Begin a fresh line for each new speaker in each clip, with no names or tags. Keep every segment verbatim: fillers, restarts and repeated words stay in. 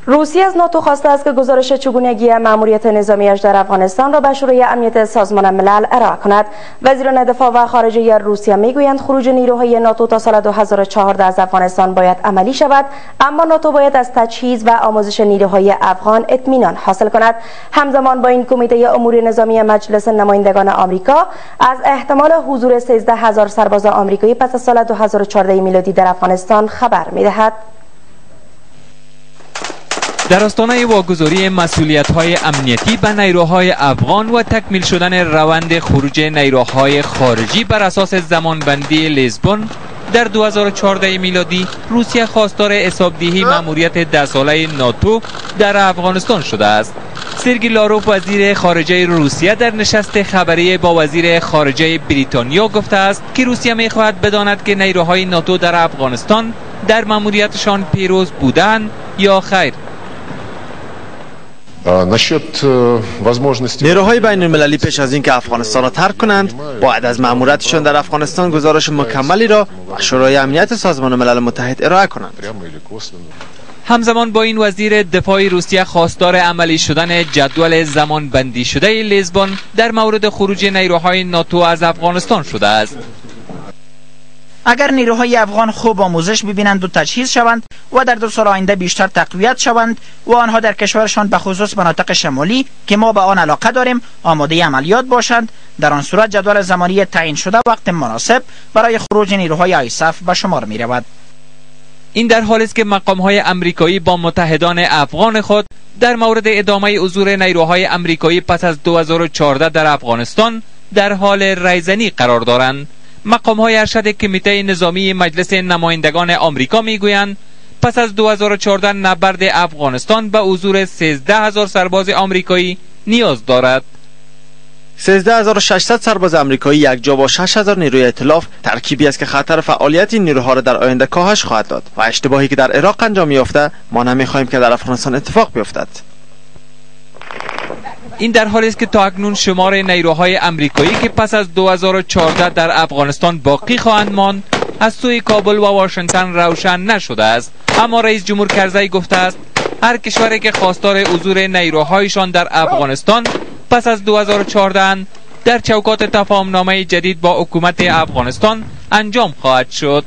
روسیه از ناتو خواسته است که گزارش چگونگی مأموریت نظامیش در افغانستان را به شورای امنیت سازمان ملل ارائه کند. وزیران دفاع و خارجه روسیه میگویند خروج نیروهای ناتو تا سال دو هزار و چهارده از افغانستان باید عملی شود، اما ناتو باید از تجهیز و آموزش نیروهای افغان اطمینان حاصل کند. همزمان با این کمیته امور نظامی مجلس نمایندگان آمریکا از احتمال حضور سیزده هزار سرباز آمریکایی پس از سال دو هزار و چهارده میلادی در افغانستان خبر می‌دهد.
در آستانه واگذاری مسئولیت‌های امنیتی به نیروهای افغان و تکمیل شدن روند خروج نیروهای خارجی بر اساس زمانبندی لیزبون در دو هزار و چهارده میلادی، روسیه خواستار حسابدهی مأموریت ده ساله ناتو در افغانستان شده است. سرگی لاروف وزیر خارجه روسیه در نشست خبری با وزیر خارجه بریتانیا گفته است که روسیه می‌خواهد بداند که نیروهای ناتو در افغانستان در مأموریتشان پیروز بودند یا خیر.
نیروهای بین المللی پیش از اینکه افغانستان را ترک کنند باید از مأموریتشان در افغانستان گزارش مکملی را به شورای امنیت سازمان ملل متحد ارائه کنند.
همزمان با این وزیر دفاع روسیه خواستار عملی شدن جدول زمان بندی شده لیزبون در مورد خروج نیروهای ناتو از افغانستان شده است.
اگر نیروهای افغان خوب آموزش ببینند و تجهیز شوند و در دو سال آینده بیشتر تقویت شوند و آنها در کشورشان به خصوص مناطق شمالی که ما به آن علاقه داریم آماده عملیات باشند، در آن صورت جدول زمانی تعیین شده وقت مناسب برای خروج نیروهای آیساف به شمار می رود.
این در حالی است که مقام‌های آمریکایی با متحدان افغان خود در مورد ادامه حضور نیروهای آمریکایی پس از دو هزار و چهارده در افغانستان در حال ریزنی قرار دارند. مقام‌های ارشد کمیته نظامی مجلس نمایندگان آمریکا میگویند پس از دو هزار و چهارده نبرد افغانستان به حضور سیزده هزار سرباز آمریکایی نیاز دارد.
سیزده هزار و ششصد سرباز آمریکایی یکجا با شش هزار نیروی ائتلاف ترکیبی است که خطر فعالیت این نیروها را در آینده کاهش خواهد داد و اشتباهی که در عراق انجام یافته ما نمی‌خواهیم که در افغانستان اتفاق بیفتد.
این در حالی است که تا اکنون شمار نیروهای آمریکایی که پس از دو هزار و چهارده در افغانستان باقی خواهند ماند از سوی کابل و واشنگتن روشن نشده است، اما رئیس جمهور کرزی گفته است هر کشوری که خواستار حضور نیروهایشان در افغانستان پس از دو هزار و چهارده در چوکات تفاهمنامه جدید با حکومت افغانستان انجام خواهد شد.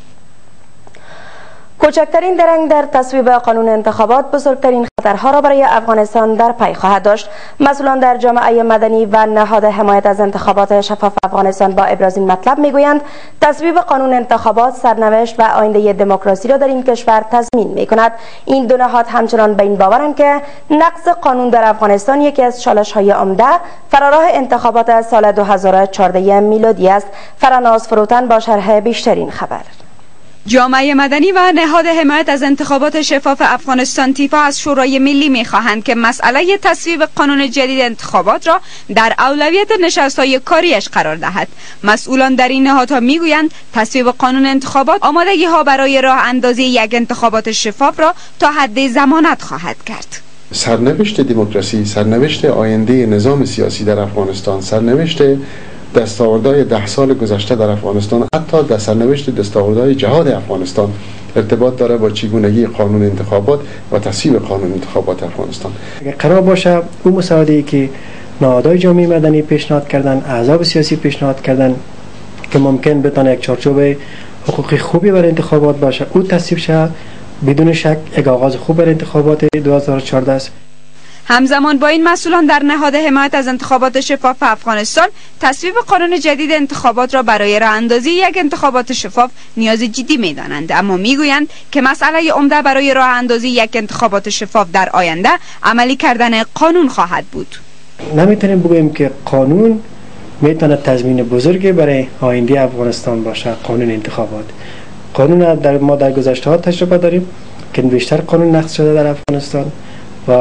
کوچکترین درنگ در تصویب قانون انتخابات بزرگترین خطرها را برای افغانستان در پی خواهد داشت. مسئولان در جامعه مدنی و نهاد حمایت از انتخابات شفاف افغانستان با ابراز این مطلب میگویند تصویب قانون انتخابات سرنوشت و آینده دموکراسی را در این کشور تضمین میکند. این دو نهاد همچنان به این باورند که نقض قانون در افغانستان یکی از چالش‌های عمده فراراه انتخابات سال دو هزار و چهارده میلادی است. فرناز فروتن با شرح بیشترین خبر.
جامعه مدنی و نهاد حمایت از انتخابات شفاف افغانستان تیفا از شورای ملی می‌خواهند که مسئله تصویب قانون جدید انتخابات را در اولویت نشست‌های کاریش قرار دهد. مسئولان در این نهادها می‌گویند تصویب قانون انتخابات آمادگی‌ها برای راه اندازی یک انتخابات شفاف را تا حد ضمانت خواهد کرد.
سرنوشت دموکراسی، سرنوشت آینده نظام سیاسی در افغانستان، سرنوشت دستاوردهای ده سال گذشته در افغانستان، حتی در سرنوشت دستاوردهای جهاد افغانستان ارتباط داره با چگونگی قانون انتخابات و تصویب قانون انتخابات افغانستان.
اگر قرار باشه اون مساعده‌ای که نهادهای جامعه مدنی پیشنهاد کردن، احزاب سیاسی پیشنهاد کردن که ممکن بتونه یک چارچوب حقوقی خوبی برای انتخابات باشه، او تصویب شه، بدون شک یک آغاز خوب برای انتخابات دو هزار و چهارده است.
همزمان با این مسئولان در نهاد حمایت از انتخابات شفاف افغانستان تصویب قانون جدید انتخابات را برای راه اندازی یک انتخابات شفاف نیاز جدی می‌دانند، اما میگویند که مسئله عمده برای راه اندازی یک انتخابات شفاف در آینده عملی کردن قانون خواهد بود.
نمیتونیم بگوییم که قانون میتونه تضمین بزرگی برای آینده افغانستان باشه. قانون انتخابات قانون در ما در گذشته ها تجربه داریم که بیشتر قانون نقض شده در افغانستان و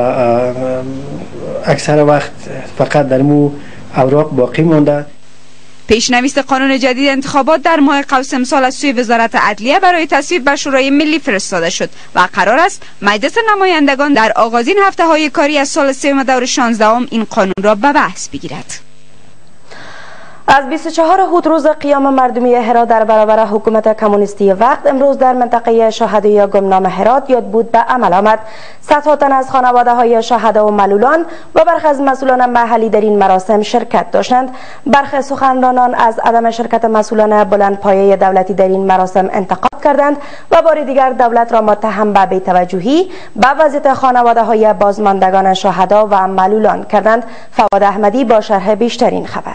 اکثر وقت فقط در مو اوراق باقی مانده.
پیشنویس قانون جدید انتخابات در ماه قوس امسال از سوی وزارت عدلیه برای تصویب به شورای ملی فرستاده شد و قرار است مجلس نمایندگان در آغازین هفته های کاری از سال سوم دور شانزدهم این قانون را به بحث بگیرد.
از بیست و چهار هود روز قیام مردمی هرات در برابر حکومت کمونیستی وقت امروز در منطقه شهدای گمنام هرات یاد بود به عمل آمد. صدها تن از خانواده های شهدا و معلولان و برخی از مسئولان محلی در این مراسم شرکت داشتند. برخی سخنرانان از عدم شرکت مسئولان بلندپایه دولتی در این مراسم انتقاد کردند و بار دیگر دولت را متهم به بی‌توجهی به وضعیت خانواده های بازماندگان شهدا و معلولان کردند. فواد احمدی با شرح بیشتر این خبر.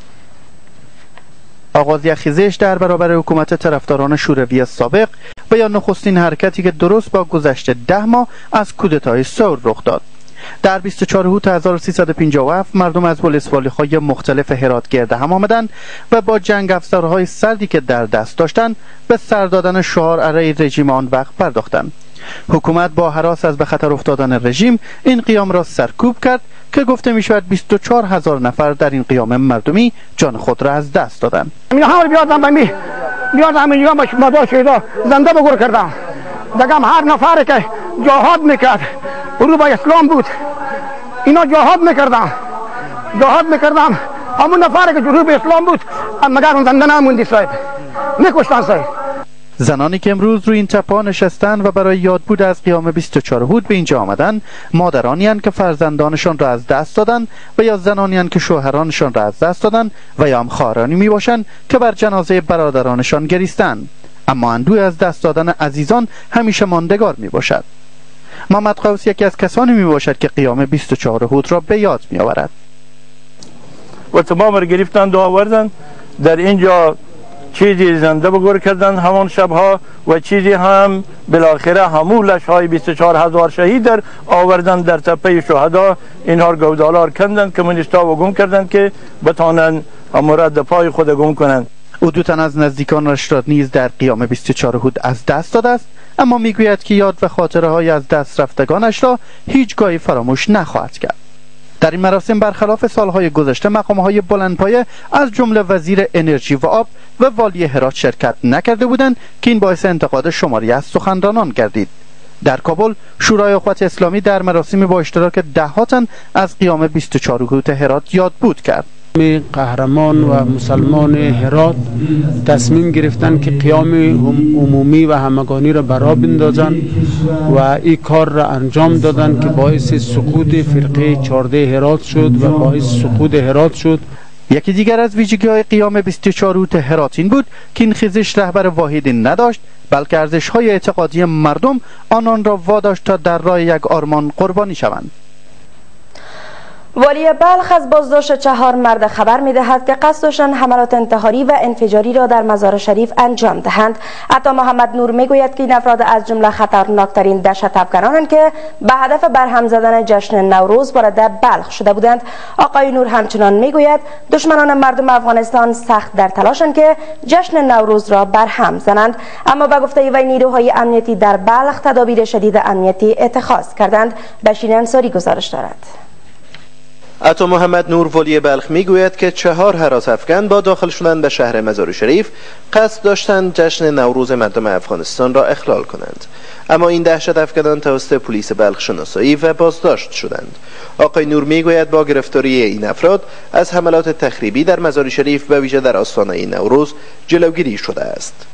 آغاز یخیزش در برابر حکومت طرفداران شوروی سابق و یا نخستین حرکتی که درست با گذشت ده ماه از کودتای سور رخ داد. در بیست و چهار هود هزار و سیصد و پنجاه و هفت مردم از ولسوالی‌های مختلف هرات گرد هم آمدند و با جنگ افزارهای سردی که در دست داشتند به سر دادن شعار علیه رژیم آن وقت پرداختند. حکومت با هراس از به خطر افتادن رژیم این قیام را سرکوب کرد که گفته می شود بیست و چهار هزار نفر در این قیام مردمی جان خود را از دست دادند.
اینا بیادم بمی بیادم اینجا باش مدار شده زنده بگور کردم دگم هر نفری که جهاد میکرد رو به اسلام بود اینا جهاد میکردم جهاد میکردم همون نفری که رو به اسلام بود مگر اون زنده نموندی صاحب میکشتن صاحب.
زنانی که امروز روی این تپه نشستند و برای یادبود از قیام بیست و چهار هود به اینجا آمدند مادرانی اند که فرزندانشان را از دست دادند و یا زنانی اند که شوهرانشان را از دست دادند و یا هم خواهرانی می باشند که بر جنازه برادرانشان گریستند، اما اندوه از دست دادن عزیزان همیشه ماندگار می باشد. محمد قوس یکی از کسانی می باشد که قیام بیست و چهار هود را به یاد می آورد.
و تمام را گرفتند و آوردند در اینجا چیزی زنده بگور کردن همان شبها و چیزی هم بالاخره همون لشهای بیست و چهار هزار شهید در آوردن در تپه شهدا. اینها رو گودالار کندن کمونیستا و گم کردن که بتانن مورد پای خود گم کنند.
او دو تن از نزدیکانش را نیز در قیام بیست و چهار هود از دست داده است، اما میگوید که یاد و خاطره های از دست رفتگانش را هیچگاهی فراموش نخواهد کرد. در این مراسم برخلاف سالهای گذشته مقامهای بلندپایه از جمله وزیر انرژی و آب و والی هرات شرکت نکرده بودند که این باعث انتقاد شماری از سخنرانان گردید. در کابل شورای اخوت اسلامی در مراسمی با اشتراک ده ها تن از قیام بیست و چهار هود هرات یادبود کرد.
قهرمان و مسلمان هرات تصمیم گرفتن که قیام عمومی و همگانی را برا بندازن و این کار را انجام دادن که باعث سقوط فرقه چهارده هرات شد و باعث سقوط هرات شد.
یکی دیگر از ویژگی های قیام بیست و چهار هود هرات این بود که این خیزش رهبر واحدی نداشت، بلکه ارزش های اعتقادی مردم آنان را واداشت تا در راه یک آرمان قربانی شوند.
والی بلخ از بازداشت چهار مرد خبر می‌دهد که قصد داشتند حملات انتحاری و انفجاری را در مزار شریف انجام دهند. عطا محمد نور میگوید که این افراد از جمله خطرناکترین دهشت افکنانند که به هدف برهم زدن جشن نوروز وارد بلخ شده بودند. آقای نور همچنان میگوید دشمنان مردم افغانستان سخت در تلاشند که جشن نوروز را برهم زنند، اما به گفته وی نیروهای امنیتی در بلخ تدابیر شدید امنیتی اتخاذ کردند. بشیر انصاری گزارش دارد.
عطا محمد نور والی بلخ میگوید که چهار هراس افکن با داخل شدن به شهر مزار شریف قصد داشتند جشن نوروز مردم افغانستان را اخلال کنند، اما این دهشت افکنان توسط پلیس بلخ شناسایی و بازداشت شدند. آقای نور میگوید با گرفتاری این افراد از حملات تخریبی در مزار شریف و ویژه در آستانه نوروز جلوگیری شده است.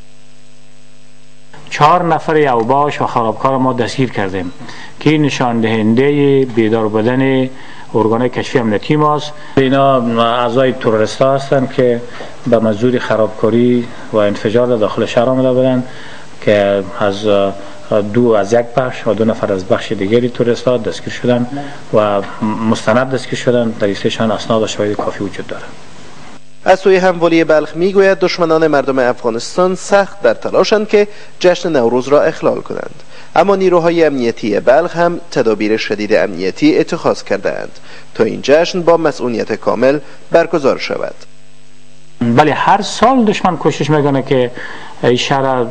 چهار نفر اوباش و خرابکار ما دستگیر کردیم که نشان دهنده بیدار بودن ارگان کشفی امنیتی ماست. اینا اعضای تروریست ها هستند که به منظور خرابکاری و انفجار داخل شهر آمده بودند که از دو از یک بخش و دو نفر از بخش دیگری تروریست ها دستگیر شدند و مستند دستگیر شدند. در لیستشان اسناد و شواهد کافی وجود دارد.
از سوی هم والی بلخ میگوید دشمنان مردم افغانستان سخت در تلاشند که جشن نوروز را اخلال کنند، اما نیروهای امنیتی بلخ هم تدابیر شدید امنیتی اتخاذ کردند تا این جشن با مسئولیت کامل برگزار شود.
بله، هر سال دشمن کوشش میکنه که این شهر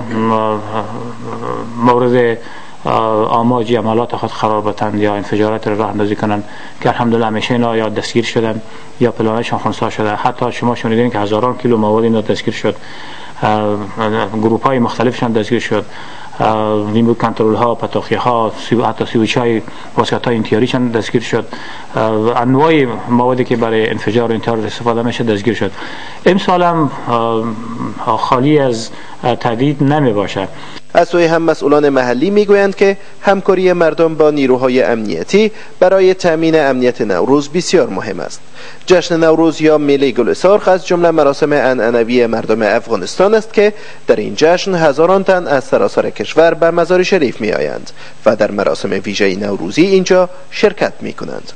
مورد آماج عملات خود قرار بدند یا انفجارات را راه اندازی کنند که الحمدلله همیشه اینا یا دستگیر شدن یا پلانشان خنثی شده. حتی شما شنیدین که هزاران کیلو مواد اینا دستگیر شد، گروپ های مختلفشان دستگیر شد. ریموت کنترل ها، پتاخی ها، حتی سویچ های واسکت های انتحاری چند دستگیر شد. انواع موادی که برای انفجار و انتحار استفاده میشه دستگیر شد. امسال هم خالی از تهدید نمی باشه.
از سوی هم مسئولان محلی میگویند که همکاری مردم با نیروهای امنیتی برای تامین امنیت نوروز بسیار مهم است. جشن نوروز یا میله گل سرخ از جمله مراسم عنعنوی مردم افغانستان است که در این جشن هزاران تن از سراسر کشور به مزار شریف می آیند و در مراسم ویژه نوروزی اینجا شرکت می کنند.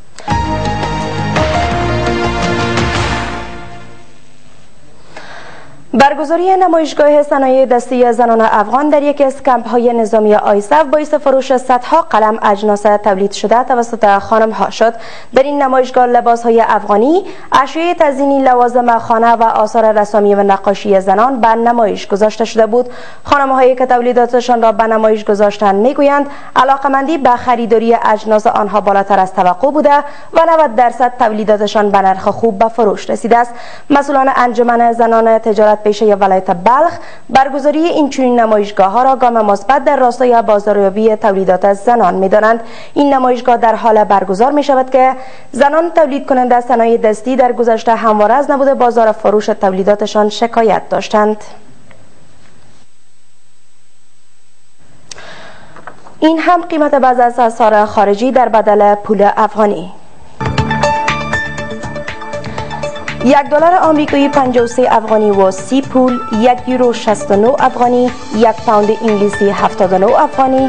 برگزاری نمایشگاه صنایع دستی زنان افغان در یکی از کمپ‌های نظامی آیسف باعث فروش صدها قلم اجناس تولید شده توسط خانم‌ها شد. در این نمایشگاه لباس‌های افغانی، اشیاء تزیینی، لوازم خانه و آثار رسامی و نقاشی زنان به نمایش گذاشته شده بود. خانم‌هایی که تولیداتشان را به نمایش گذاشتند می‌گویند علاقه‌مندی به خریداری اجناس آنها بالاتر از توقع بوده و نود درصد تولیداتشان به نرخ خوب به فروش رسیده است. مسئولان انجمن زنان تجارت پیشه ولایت بلخ برگزاری این چنین نمایشگاه ها را گام مثبت در راستای بازاریابی تولیدات زنان می‌دانند. این نمایشگاه در حال برگزار می شود که زنان تولید کننده صنایع دستی در گذشته همواره از نبود بازار فروش تولیداتشان شکایت داشتند. این هم قیمت بعضی از اسعار خارجی در بدل پول افغانی. یک دلار آمریکایی پنجاه و سه افغانی و سی پول، یک یورو شصت و نه افغانی، یک پوند انگلیسی هفتاد و نه افغانی،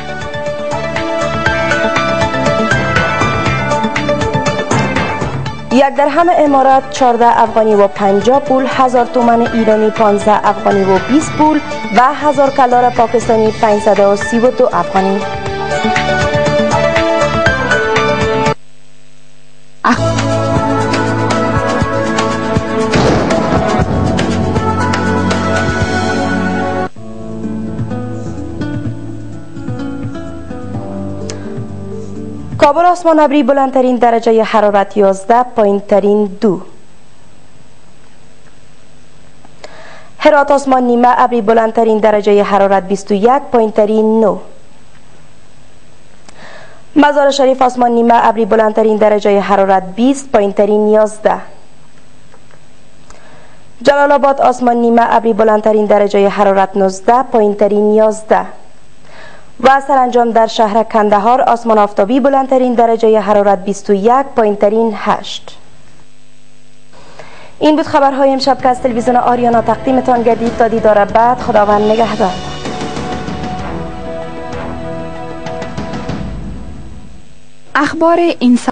یک درهم امارات چهارده افغانی و پنجاه پول، هزار تومان ایرانی پانزده افغانی و بیست پول و هزار کلار پاکستانی پانصد و سی و دو افغانی. کابل آسمان ابری، بلندترین درجه حرارت یازده، پایینترین دو. هرات آسمان نیمه ابری، بلندترین درجه حرارت بیست و یک، پایینترین نه. مزار شریف آسمان نیمه ابری، بلندترین درجه حرارت بیست، پایینترین یازده. جلال آباد آسمان نیمه ابری، بلندترین درجه حرارت نوزده، پایینترین یازده. و سرانجام در شهر کندهار آسمان آفتابی، بلندترین درجه حرارت بیست و یک، پایینترین هشت. این بود خبرهای امشب که از تلویزیون آریانا تقدیمتان گردید. تا دیدار بعد، خداوند نگهدار.
اخبار این